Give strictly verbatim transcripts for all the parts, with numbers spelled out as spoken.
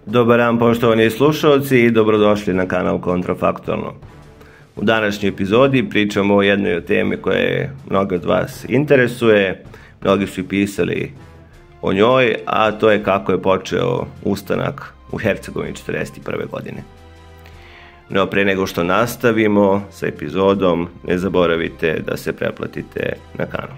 Dobar dan poštovani slušalci i dobrodošli na kanal Kontrafaktualno. U današnjoj epizodi pričamo o jednoj temi koja je mnoge od vas interesuje, mnogi su i pisali o njoj, a to je kako je počeo ustanak u Hercegovini četrdeset prve godine. No pre nego što nastavimo sa epizodom, ne zaboravite da se pretplatite na kanal.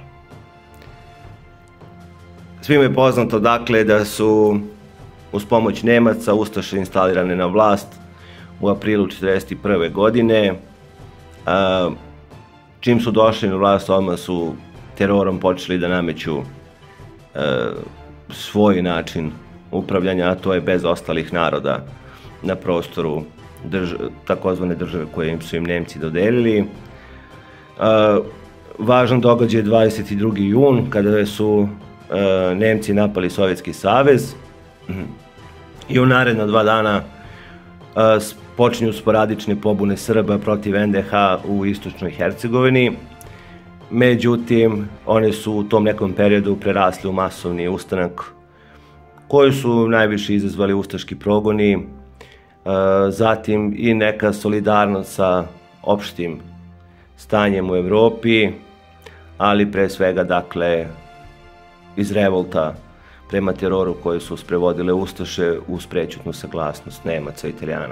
Svima je poznato dakle da su uz pomoć Nemaca ustaše instalirane na vlast u aprilu četrdeset prve godine. A, čim su došli na vlast, odmah su terorom počeli da nameću a, svoj način upravljanja, a to je bez ostalih naroda na prostoru drž takozvane države koje im su im Nemci dodelili. A, važan događaj je dvadeset drugi jun kada su a, Nemci napali Sovjetski savez i u naredna dva dana a, počinju sporadične pobune Srba protiv en de ha u istočnoj Hercegovini. Međutim, one su u tom nekom periodu prerasli u masovni ustanak koji su najviše izazvali ustaški progoni, a, zatim i neka solidarnost sa opštim stanjem u Evropi, ali pre svega dakle iz revolta prema teroru koji su sprevodile ustaše uz prećutnu saglasnost Nemaca i Italijana.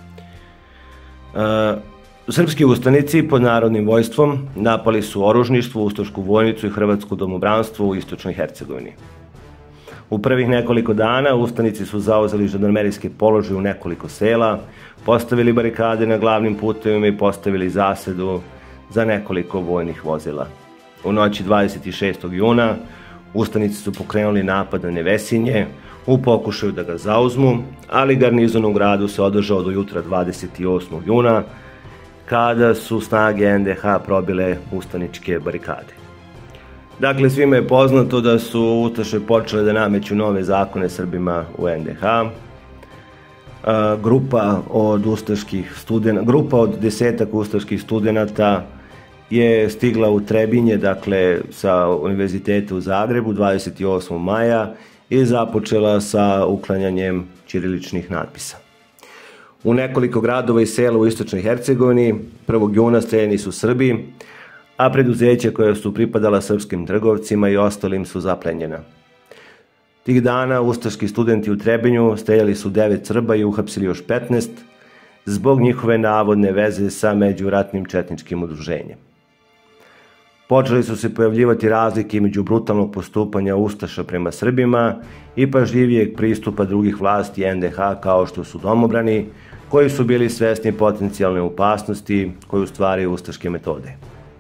E, srpski ustanici pod narodnim vojstvom napali su oružništvo, ustašku vojnicu i hrvatsko domobranstvo u istočnoj Hercegovini. U prvih nekoliko dana ustanici su zauzeli žandarmerijske položaje u nekoliko sela, postavili barikade na glavnim putevima i postavili zasedu za nekoliko vojnih vozila. U noći dvadeset šestog juna ustanici su pokrenuli napad na Nevesinje u pokušaju da ga zauzmu, ali garnizon u gradu se održao do jutra dvadeset osmog juna, kada su snage en de ha probile ustaničke barikade. Dakle, svima je poznato da su ustaše počele da nameću nove zakone Srbima u en de ha. Grupa od ustaških studenata, grupa od desetak ustaških studenata je stigla u Trebinje, dakle sa Univerziteta u Zagrebu dvadeset osmog maja i započela sa uklanjanjem ćiriličnih natpisa. U nekoliko gradova i sela u istočnoj Hercegovini prvog juna streljani su Srbi, a preduzeća koja su pripadala srpskim trgovcima i ostalim su zaplenjena. Tih dana ustaški studenti u Trebinju streljali su devet Srba i uhapsili još petnaest zbog njihove navodne veze sa međuratnim četničkim udruženjem. Počeli su se pojavljivati razlike među brutalnog postupanja ustaša prema Srbima i pažljivijeg pristupa drugih vlasti en de ha kao što su domobrani, koji su bili svesni potencijalne opasnosti koju stvaraju ustaške metode.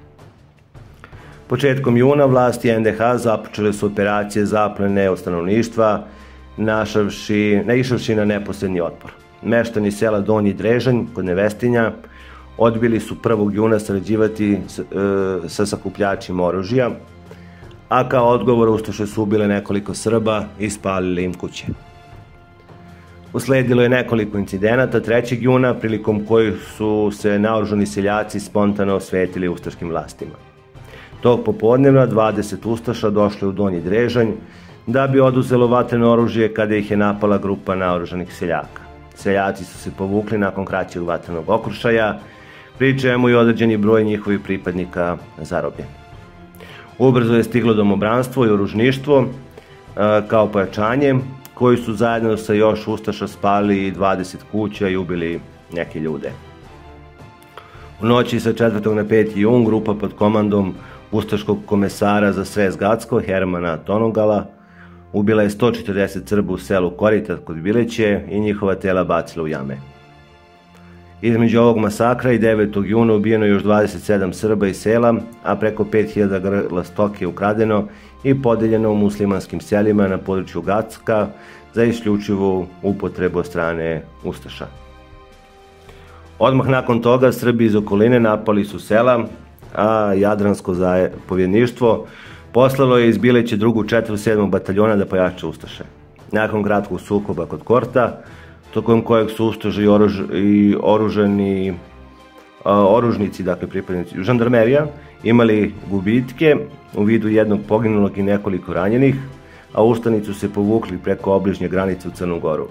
Početkom juna vlasti en de ha započele su operacije zaplene od stanovništva, naišavši na neposredni otpor. Meštani sela Donji Drežanj kod Nevestinja odbili su prvog juna sarađivati sa sakupljačima oružja, a kao odgovor ustaše su ubile nekoliko Srba i spalili im kuće. Usledilo je nekoliko incidenata trećeg juna prilikom kojih su se naoružani seljaci spontano osvetili ustaškim vlastima. Tog popodnevna dvadeset ustaša došlo u Donji Drežanj da bi oduzelo vatreno oružje kada ih je napala grupa naoružanih seljaka. Seljaci su se povukli nakon kraćeg vatrenog okršaja, pri čemu je određeni broj njihovih pripadnika zarobljen. Ubrzo je stiglo domobranstvo i oružništvo kao pojačanje, koji su zajedno sa još ustaša spali dvadeset kuća i ubili neke ljude. U noći sa četvrtog na peti jun grupa pod komandom ustaškog komesara za Sres Gacko, Hermana Tonogala, ubila je sto četrdeset Srba u selu Korita kod Bileće i njihova tela bacila u jame. Između ovog masakra i devetog juna ubijeno još dvadeset sedam Srba iz sela, a preko pet hiljada grla stoke je ukradeno i podeljeno u muslimanskim selima na području Gacka za isključivu upotrebu od strane ustaša. Odmah nakon toga Srbi iz okoline napali su sela, a Jadransko zapovjedništvo poslalo je iz Bileće drugu četvrt sedmog bataljona da pojača ustaše. Nakon kratkog sukoba kod Korta, tokom kojeg su ustaše i oružani oružnici, dakle pripadnici žandarmerija, imali gubitke u vidu jednog poginulog i nekoliko ranjenih, a ustanici su se povukli preko obližnje granice u Crnu Goru.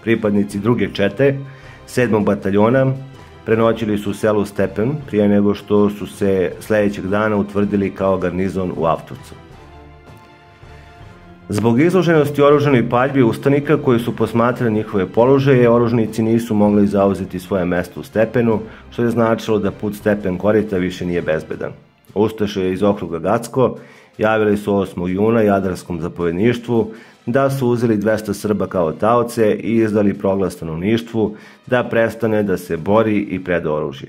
Pripadnici druge čete, sedmog bataljona, prenoćili su u selu Stepen prije nego što su se sljedećeg dana utvrdili kao garnizon u Avtovcu. Zbog izloženosti oružanoj paljbi ustanika koji su posmatrali njihove položaje, oružnici nisu mogli zauzeti svoje mesto u Stepenu, što je značilo da put Stepen-Korita više nije bezbedan. Ustaše iz okruga Gacko javili su osmog juna Jadarskom zapovjedništvu da su uzeli dvesta Srba kao taoce i izdali proglas stanovništvu da prestane da se bori i preda oružje.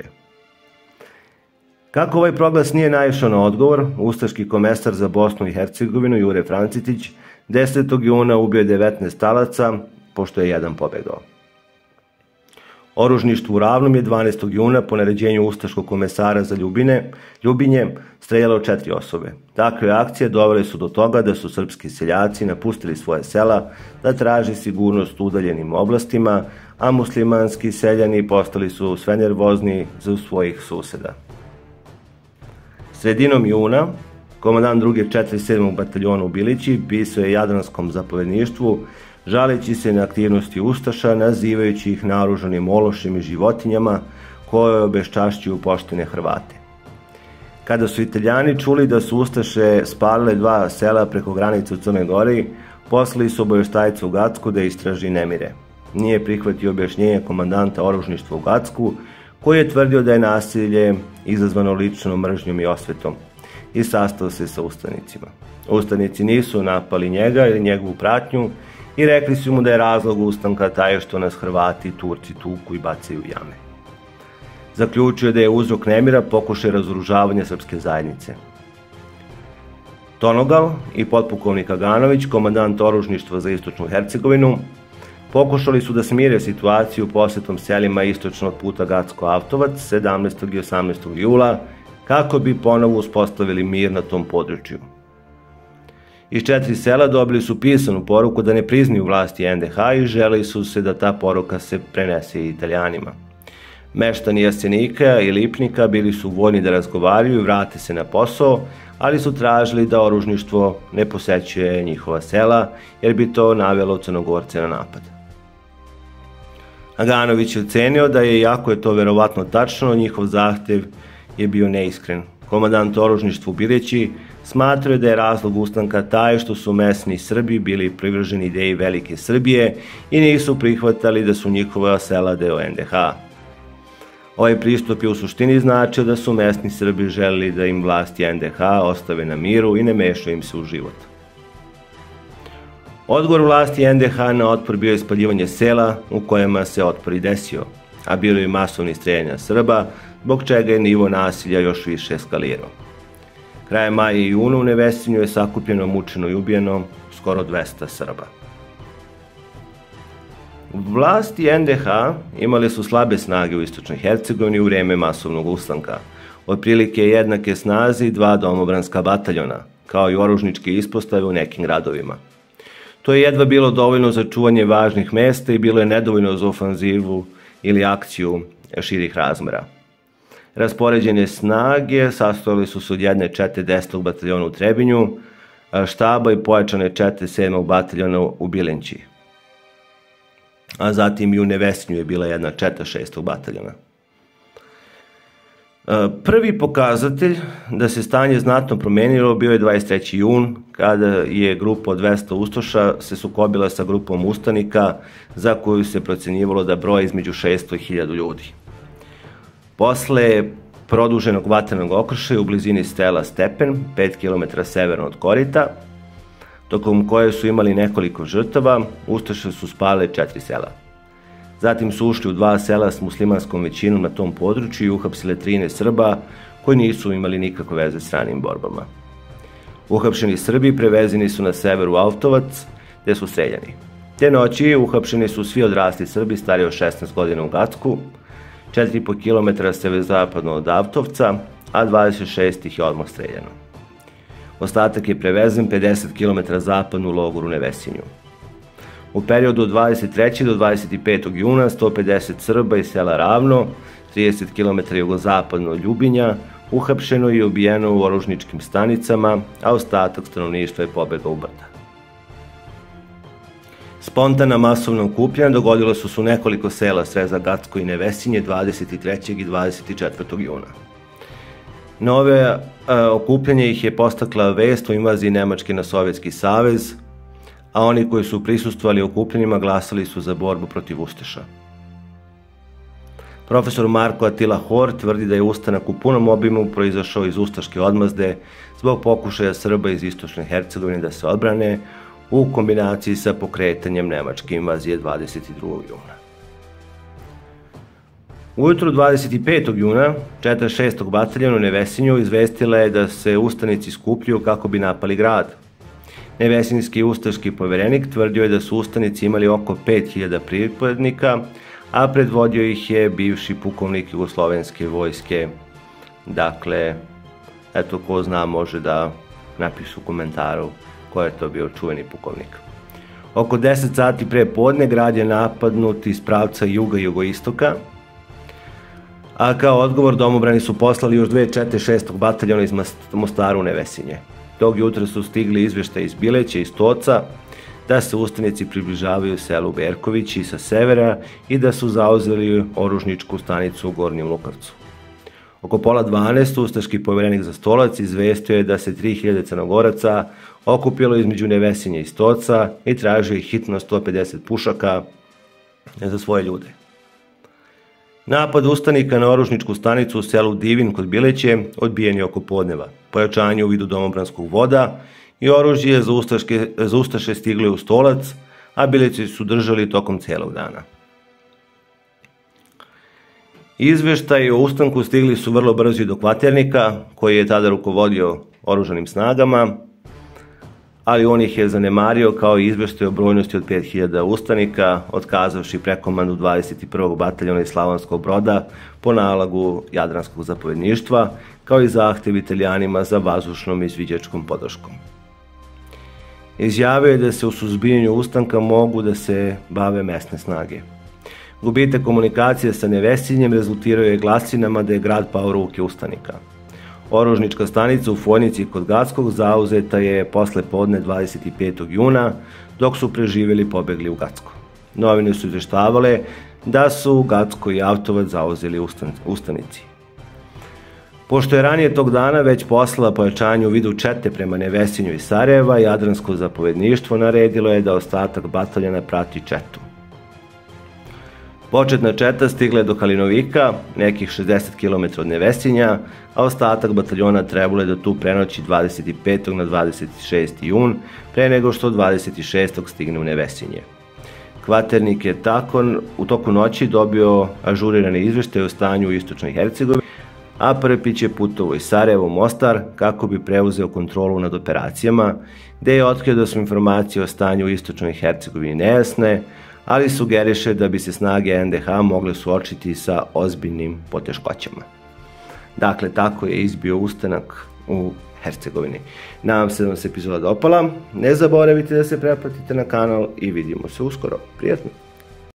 Kako ovaj proglas nije naišao na odgovor, ustaški komesar za Bosnu i Hercegovinu Jure Francitić desetog juna ubio devetnaest talaca, pošto je jedan pobegao. Oružništvo u Ravnom je dvanaestog juna po naređenju ustaškog komesara za Ljubine, Ljubinje streljalo četiri osobe. Takve akcije dovele su do toga da su srpski seljaci napustili svoje sela da traži sigurnost u udaljenim oblastima, a muslimanski seljani postali su sve nervozni za svojih suseda. Sredinom juna, komandant druge četrdeset sedmog bataljona u Bilići pisao je Jadranskom zapovjedništvu žaleći se na aktivnosti ustaša, nazivajući ih naoružanim ološima i životinjama koje obeščašćuju poštene Hrvate. Kada su Italijani čuli da su ustaše spalile dva sela preko granice u Crnoj Gori, poslali su obavještajca u Gacku da istraži nemire. Nije prihvatio objašnjenje komandanta oružništva u Gacku, koji je tvrdio da je nasilje izazvano ličnom mržnjom i osvetom, i sastao se sa ustanicima. Ustanici nisu napali njega ili njegovu pratnju i rekli su mu da je razlog ustanka taj što nas Hrvati i Turci tuku i bacaju u jame. Zaključio da je uzrok nemira pokušaj razoružavanja srpske zajednice. Tonogal i potpukovnik Aganović, komandant oružništva za istočnu Hercegovinu, pokušali su da smire situaciju posjetom selima istočno od puta Gacko-Avtovac sedamnaestog i osamnaestog jula kako bi ponovo uspostavili mir na tom području. Iz četiri sela dobili su pisanu poruku da ne priznaju vlasti en de ha i želeli su se da ta poruka se prenese i Italijanima. Meštani Jasenika i Lipnika bili su voljni da razgovaraju i vrate se na posao, ali su tražili da oružništvo ne posećuje njihova sela, jer bi to navelo Crnogorce na napad. Aganović je ocenio da je, iako je to verovatno tačno, njihov zahtev je bio neiskren. Komandant oružništva u Bilići smatrao da je razlog ustanka taj što su mesni Srbi bili privrženi ideji Velike Srbije i nisu prihvatali da su njihova sela deo en de ha. Ovaj pristup je u suštini značio da su mesni Srbi želeli da im vlasti en de ha ostave na miru i ne mešaju im se u život. Odgovor vlasti en de ha na otpor bio je spaljivanje sela u kojima se otpor i desio, a bilo je masovni streljanja Srba, zbog čega je nivo nasilja još više eskalirao. Krajem maja i juna u Nevesinju je sakupljeno, mučeno i ubijeno skoro dvesta Srba. Vlasti en de ha imale su slabe snage u istočnoj Hercegovini u vrijeme masovnog ustanka, otprilike jednake snazi dva domobranska bataljona, kao i oružničke ispostave u nekim gradovima. To je jedva bilo dovoljno za čuvanje važnih mesta i bilo je nedovoljno za ofanzivu ili akciju širih razmera. Raspoređene snage sastojali su se od jedne čete desetog bataljona u Trebinju, štaba i pojačane čete sedmog bataljona u Bilenći. A zatim i u Nevesinju je bila jedna četa šestog bataljona. Prvi pokazatelj da se stanje znatno promenilo bio je dvadeset treći jun, kada je grupa od dvesta ustaša se sukobila sa grupom ustanika za koju se procenjivalo da broje između šesto i hiljadu ljudi. Posle produženog vatrenog okršaja u blizini sela Stepen, pet kilometara severno od Korita, tokom koje su imali nekoliko žrtava, ustaše su spale četiri sela. Zatim su ušli u dva sela s muslimanskom većinom na tom području i uhapsile trinaest Srba koji nisu imali nikakve veze s ranim borbama. Uhapšeni Srbi prevezeni su na severu Avtovac, gde su streljani. Te noći uhapšeni su svi odrasli Srbi stari od šesnaest godina u Gacku, četiri i po kilometra severozapadno od Avtovca, a dvadeset šest ih je odmah streljano. Ostatak je prevezen pedeset kilometara zapadno u logoru Nevesinju. U periodu od dvadeset trećeg do dvadeset petog juna sto pedeset Srba iz sela Ravno, trideset kilometara jugozapadno od Ljubinja, uhapšeno i ubijeno u oružničkim stanicama, a ostatak stanovništva je pobegao u brda. Spontana masovna okupljanja dogodilo su se u nekoliko sela Sreza, Gacko i Nevesinje dvadeset trećeg i dvadeset četvrtog juna. Na ove okupljanje ih je postakla vest o invaziji Nemačke na Sovjetski savez, a oni koji su prisustvovali okupljanjima glasali su za borbu protiv Ustaša. Profesor Marko Atila Hor tvrdi da je ustanak u punom obimu proizašao iz ustaške odmazde zbog pokušaja Srba iz istočne Hercegovine da se odbrane u kombinaciji sa pokretanjem nemačke invazije dvadeset drugog juna. Ujutru dvadeset petog juna četrdeset šestog bataljon u Nevesinju izvestila je da se ustanici skupljaju kako bi napali grad. Nevesinjski ustaški poverenik tvrdio je da su ustanici imali oko pet hiljada pripadnika, a predvodio ih je bivši pukovnik jugoslovenske vojske. Dakle, eto, ko zna može da napiše u komentaru ko je to bio čuveni pukovnik. Oko deset sati pre podne grad je napadnut iz pravca juga i jugoistoka, a kao odgovor domobrani su poslali još dve čete šestog bataljona iz Mostara u Nevesinje. Tog jutra su stigli izveštaji iz Bileća i Stoca da se ustanici približavaju selu Berkovići sa severa i da su zauzeli oružničku stanicu u Gornjem Lukavcu. Oko pola dvanaest ustaški poverenik za Stolac izvestio je da se tri hiljade Crnogoraca okupilo između Nevesinja i Stoca i tražio ih hitno sto pedeset pušaka za svoje ljude. Napad ustanika na oružničku stanicu u selu Divin kod Bileće odbijen je oko podneva. Pojačanje u vidu domobranskog voda i oružje za, ustaške, za ustaše stiglo u Stolac, a Bileći su držali tokom celog dana. Izveštaji o ustanku stigli su vrlo brzo do Kvaternika, koji je tada rukovodio oružanim snagama, ali on ih je zanemario kao i izveštaj o brojnosti od pet hiljada ustanika, otkazavši prekomandu dvadeset prvog bataljona iz Slavonskog Broda po nalogu Jadranskog zapovjedništva, kao i zahtev Italijanima za vazdušnom i izviđačkom podrškom. Izjavio je da se u suzbijanju ustanka mogu da se bave mesne snage. Gubitak komunikacije sa Nevesinjem rezultirao je glasinama da je grad pao u ruke ustanika. Oružnička stanica u Fojnici kod Gackog zauzeta je posle podne dvadeset petog juna, dok su preživjeli pobegli u Gacko. Novine su izveštavale da su Gacko i Avtovac zauzeli ustanici. Pošto je ranije tog dana već poslala pojačanje u vidu čete prema Nevesinju i Sarajeva, Jadransko zapovjedništvo naredilo je da ostatak bataljona prati četu. Početna četa stigla je do Kalinovika, nekih šezdeset kilometara od Nevesinja, a ostatak bataljona trebalo je da tu prenoći dvadeset petog na dvadeset šesti jun, pre nego što dvadeset šestog stigne u Nevesinje. Kvaternik je tako u toku noći dobio ažurirane izveštaje o stanju u istočnoj Hercegovini, a Prpić je putovao iz Sarajeva u Mostar kako bi preuzeo kontrolu nad operacijama, gde je otkrio da su informacije o stanju u istočnoj Hercegovini nejasne, ali sugeriše da bi se snage en de ha mogle suočiti sa ozbiljnim poteškoćama. Dakle, tako je izbio ustanak u Hercegovini. Nadam se da vam se epizoda dopala. Ne zaboravite da se pretplatite na kanal i vidimo se uskoro. Prijatno!